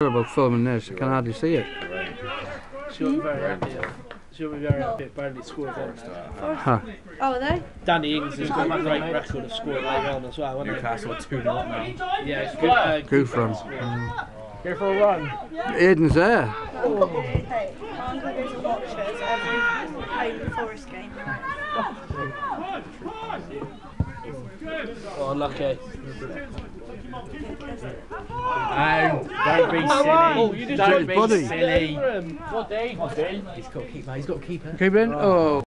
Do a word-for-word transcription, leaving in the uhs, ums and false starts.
About filming this, I can hardly see it. She'll be very happy. She'll be very happy if Burnley scored then. Huh. Oh, are they? Danny Ings has got a great record of scoring late on as well. Newcastle two nil up now. Yeah, good, uh, Good good from. Mm. Go for a run. Aiden's there. Oh. Hey, I'm going to go to watch us every home Forest game. Oh, lucky. Oh, don't be silly. Oh, you just don't tried be body. silly. What day? He's got to keep. He's got to keep it. Keep in. Oh.